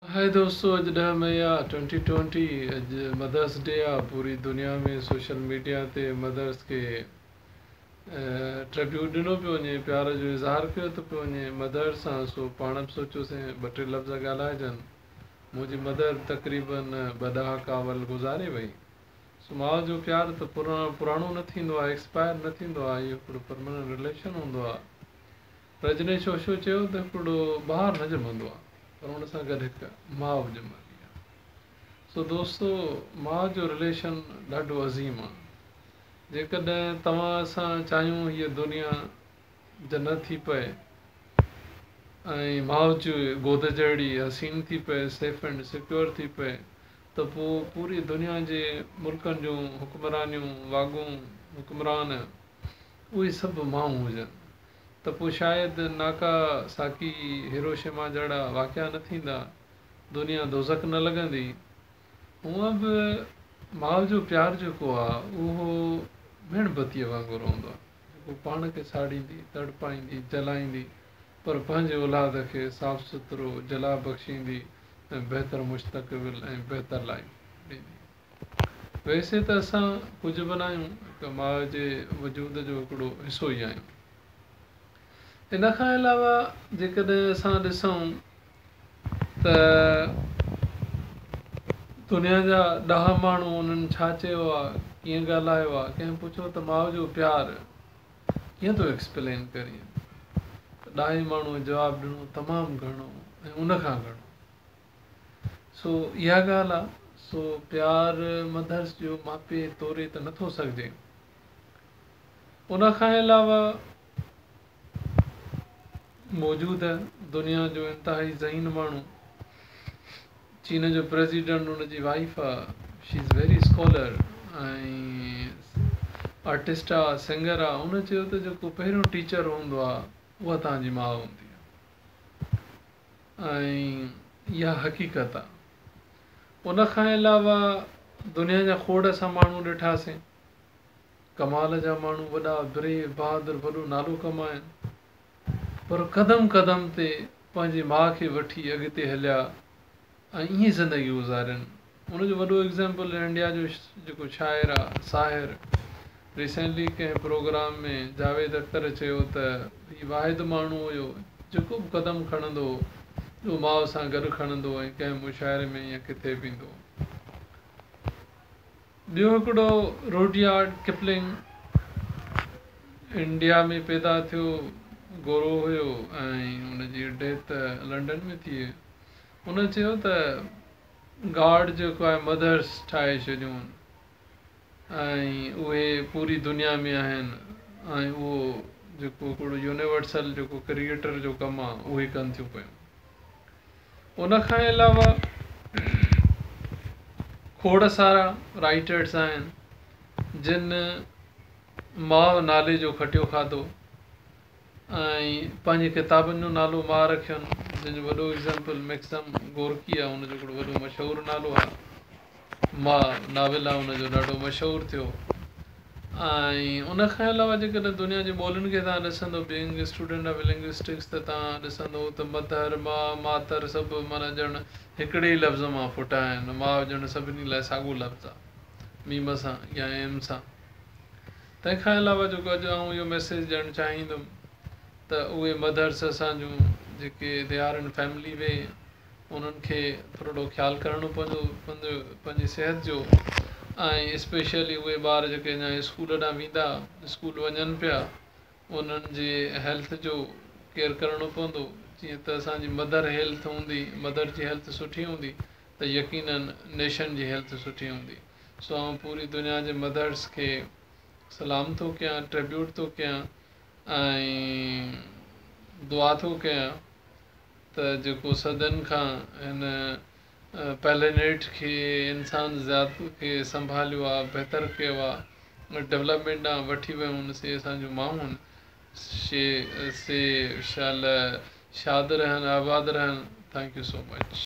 हाय दोस्तों, अॼु 10 मई आहे 2020। अॼु मदर्स डे आहे। पूरी दुनिया में सोशल मीडिया ते मदर्स खे ट्रिब्यूट ॾिनो पियो वञे, प्यार जो इज़हार कयो थो पियो वञे मदर सां। सो पाण बि सोचियोसीं 2-3 लफ़्ज़ ॻाल्हाइजनि। मुंहिंजी मदर तक़रीबन 2 ॾहाका वल गुज़ारे वई। सो माउ जो प्यारु त पुराणो न थींदो आहे, एक्सपायर न थींदो आहे, इहो हिकिड़ो परमानेंट रिलेशन हूंदो आहे। रजनीश ओशो चयो त हिकिड़ो ॿार न ॼमंदो आहे, पर हुन सां गॾु हिकु माउ ॼमंदी आहे। सो दोस्तो, माउ जो रिलेशन ॾाढो अज़ीम आहे। जेकॾहिं तव्हां असां चाहियूं हीअ दुनिया जन्नत थी पए ऐं माउ जी गोद जहिड़ी हसीन थी पए, सेफ एंड सिक्योर थी पए, त पोइ पूरी दुनिया जे मुल्कनि जूं हुक्मरानियूं, वागूं, हुक्मरान उहे सभु माउ हुजनि, त पोइ शायदि नाका साकी, हिरोशिमा जहिड़ा वाक़िया न थींदा, दुनिया दोज़ख न लॻंदी। हूअं बि माउ जो प्यारु जेको आहे उहो मेणबतीअ वांगुरु हूंदो आहे, जेको पाण खे साड़ींदी, तड़पाईंदी, जलाईंदी, पर पंहिंजे औलाद खे साफ़ सुथरो जला बख़्शींदी ऐं बहितर मुस्तक़बिल ऐं बहितर लाइफ ॾींदी। वैसे त असां कुझु बि न आहियूं, हिकु माउ जे वजूद जो हिकिड़ो हिसो ई आहियूं। इन खां अलावा जेकॾहिं असां ॾिसूं त दुनिया जा 10 माण्हू उन्हनि छा चयो आहे, कीअं ॻाल्हायो आहे, कंहिं पुछो त माउ जो प्यारु कीअं थो एक्सप्लेन करीं, त 10 माण्हू जवाबु ॾिनो तमामु घणो ऐं उन खां घणो। सो इहा ॻाल्हि आहे। सो प्यारु मदर्स जो मापे तोरे त नथो सघिजे। उन खां अलावा मौजूदु दुनिया जो इंतिहाई ज़हीन माण्हू, चीन जो प्रेसिडेंट, हुनजी वाइफ आहे, शी इज़ वेरी स्कॉलर ऐं आर्टिस्ट आहे, सिंगर आहे। हुन चयो त जेको पहिरियों टीचर हूंदो आहे उहा तव्हांजी माउ हूंदी आहे, ऐं इहा हक़ीक़त आहे। उन खां अलावा दुनिया जा खोड़ सां माण्हू ॾिठासीं, कमाल जा माण्हू, वॾा ब्रेव, बहादुर, वॾो नालो कमाइनि, पर क़दम क़दम ते पंहिंजी माउ खे वठी अॻिते हलिया ऐं ईअं ज़िंदगी गुज़ारियनि। हुनजो वॾो एग्ज़ाम्पल इंडिया जो जेको शाइर आहे, साहिर, रिसेंटली कंहिं प्रोग्राम में जावेद अख़्तर चयो त हीउ वाहिद माण्हू हुयो जेको बि क़दम खणंदो उहो माउ सां गॾु खणंदो ऐं कंहिं मुशाइरे में या किथे वेंदो। ॿियो हिकिड़ो रुडयार्ड किपलिंग, इंडिया में पैदा थियो, गोरो हुयो ऐं हुनजी डेथ लंडन में थी। हुन चयो त गॉड जेको आहे मदर्स ठाहे छॾियूं ऐं उहे पूरी दुनिया में आहिनि, ऐं उहो जेको हिकिड़ो यूनिवर्सल जेको क्रिएटर जो कमु आहे उहे कनि थियूं पियूं। उन खां अलावा खोड़ सारा राइटर्स आहिनि जिन माउ नाले जो खटियो खाधो ऐं पंहिंजी किताबुनि जो नालो माउ रखियनि, जंहिंजो वॾो एग्ज़ाम्पल मैक्सम गोर्की आहे। हुनजो हिकिड़ो वॾो मशहूरु नालो आहे, माउ नाविल आहे, हुनजो ॾाढो मशहूरु थियो। ऐं उन खां अलावा जेकॾहिं दुनिया जे ॿोलियुनि खे तव्हां ॾिसंदो, बीइंग स्टूडेंट ऑफ लिंग्विस्टिक्स, त तव्हां ॾिसंदो त मदर, माउ, मातर सभु माना ॼण हिकिड़े ई लफ़्ज़ मां फुटा आहिनि। माउ ॼण सभिनी लाइ साॻियो लफ़्ज़ आहे, मीम सां या एम सां। तंहिंखां अलावा जेको अॼु आउं इहो मैसेज ॾियणु चाहींदुमि त उहे मदर्स असां जूं जेके दे आर इन फैमिली वे, उन्हनि खे थोरो ख़्यालु करिणो पवंदो पंहिंजी सिहत जो, ऐं स्पेशली उहे ॿार जेके अञा स्कूल ॾांहुं वेंदा, स्कूल वञनि पिया, उन्हनि जे हेल्थ जो केयर करिणो पवंदो। जीअं त असांजी मदर हेल्थ हूंदी, मदर जी हेल्थ सुठी हूंदी त यकीनन नेशन जी हेल्थ सुठी हूंदी। सो आउं पूरी दुनिया जे मदर्स खे सलाम थो कयां, ट्रिब्यूट थो कयां ऐं दुआ थो कयां त जेको सदनि खां हिन प्लेनेट खे, इंसान ज़ात खे संभालियो आहे, बहितर कयो आहे, डेवलपमेंट ॾांहुं वठी वियूं से असांजूं माउनि, से शाल शाद रहनि, आबाद रहनि। Thank you so much.